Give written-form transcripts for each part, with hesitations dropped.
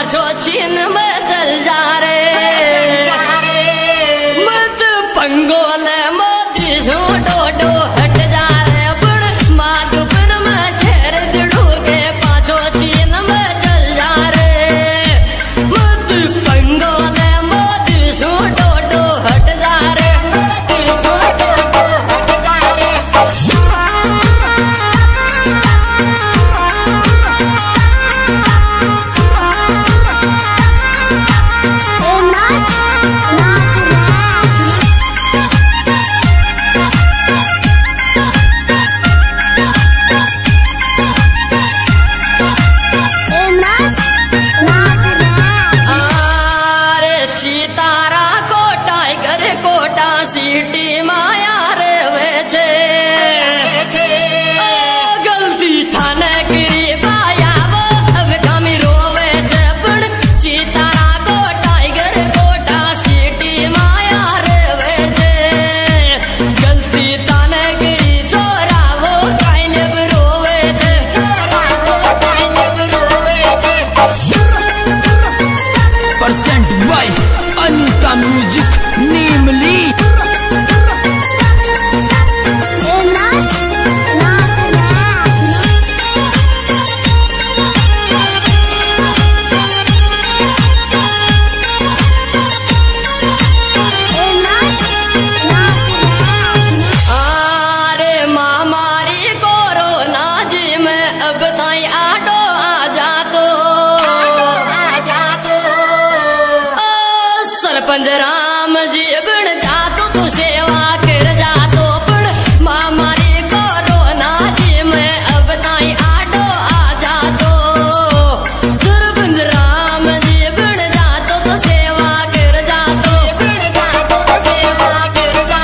पाछो चीन में चल जा रे मत पंगोल मोदी सो डोडो हट जा रे पण माधुपुर में छेर दिड़ू के पाछो चीन में चल जा रे मत पंगोल मोदी सो डोडो हट जा रे कोटा सिटी माया रे वेचे गलती थाने गिरी पाया वो अब कमी रोवे छे पण सीतारा को टाइगर कोटा सिटी माया रे वेचे गलती थाने गिरी छोरा वो काइले रोवे छे छोरा वो काइले रोवे छे परसेंट बाय अनिता म्यूजिक नीमली अब ताई आडो आ जा तो सरपंच राम जी बन जा तो सेवा कर जा तो पण महामारी कोरोना जी में अब ताई आडो आ जा तो सरपंच राम जी बन जा तो सेवा कर जा तो सेवा कर जा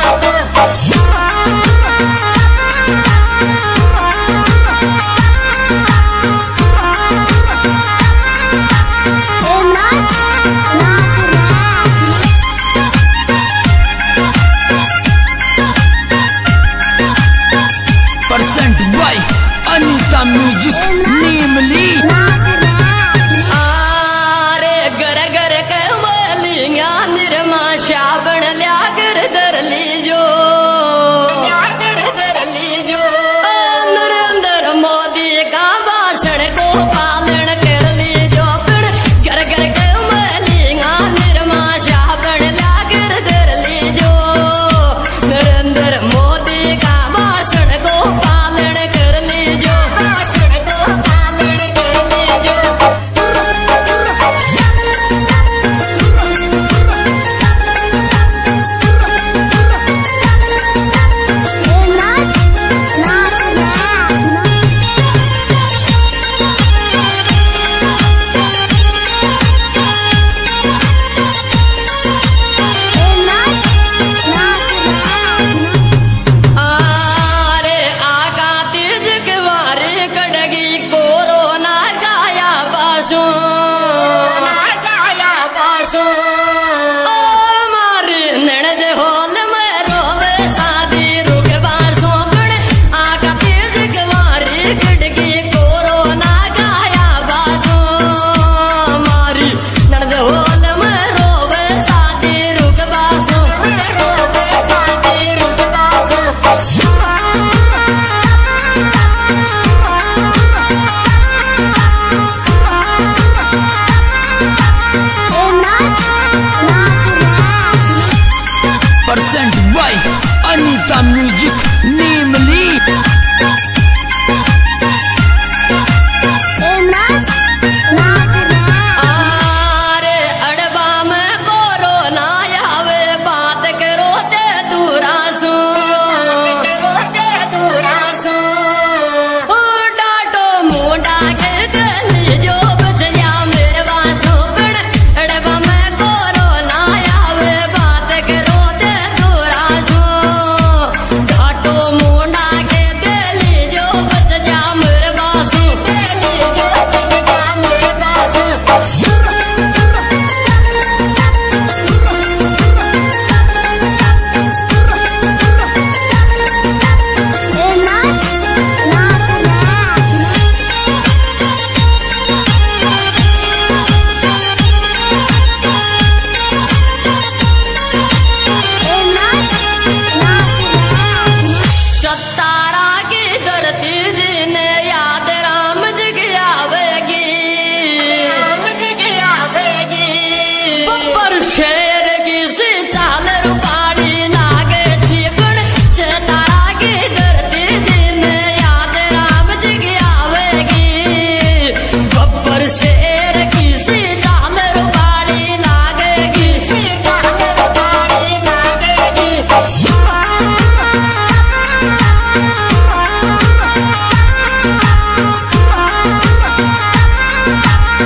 परसेंट बाय अनिता म्यूजिक नीमली आरे घर घर के मलिया निर्मा शाबण लिया कर धर लीजो नरेंद्र मोदी का भाषण को पालन कर लीजो फिर घर घर के मलिया निर्मा शाबण लिया कर धर लीजो नरेंद्र मोदी का भाषण को पालन कर लीजो भाषण को पालन कर लीजो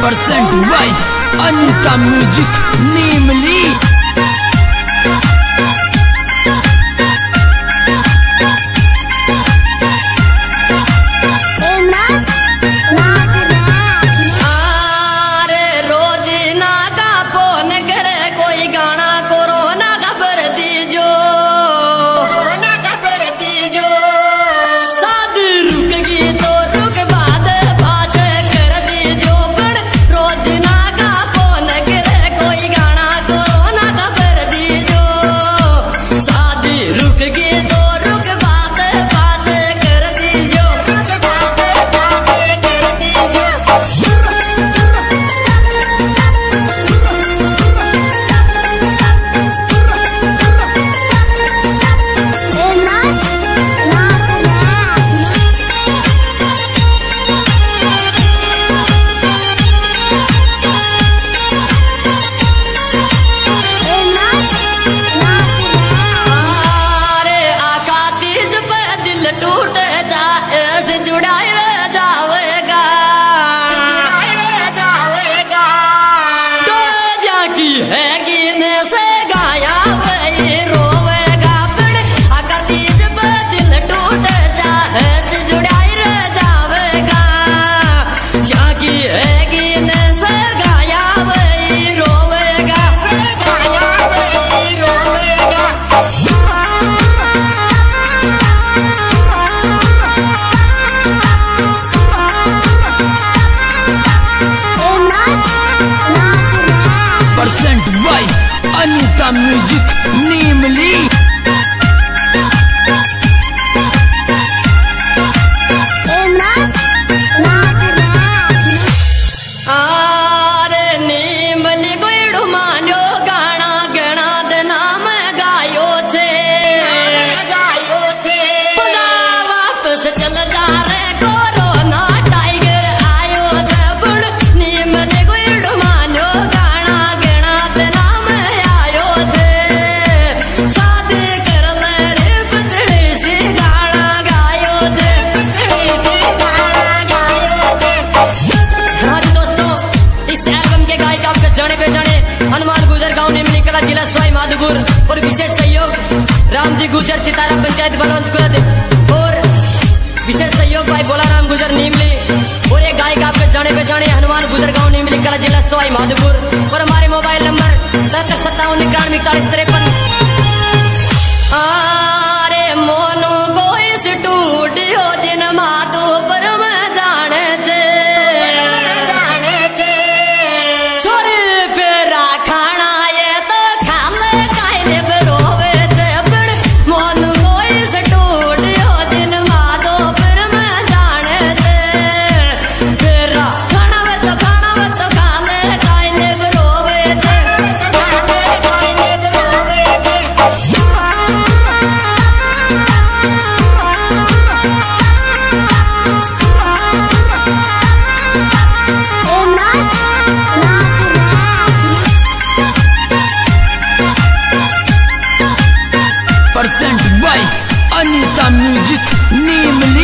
परसेंट बाय अनीता म्यूजिक नीमली। परसेंट बाय अनीता म्यूजिक नीमली। और विशेष सहयोग रामजी गुजर चितारा पंचायत बलवंत और विशेष सहयोग भाई बोलाराम गुजर नीमली और एक गायक आपके जाने पहचाने हनुमान गुजर गांव नीमली कला जिला सवाई माधोपुर। और हमारे मोबाइल नंबर 57 अरे मोनू कोई स्टूडियो दिन माधोपुर में जाने छे छोरी फेरा खाना ये तो खाले कायले बरोवे छे पण मोनू कोई स्टूडियो दिन माधोपुर में जाने छे फेरा खाना वे तो खाले कायले बरोवे छे खाले कायले बरोवे छे। Percent by Anita music नीमली।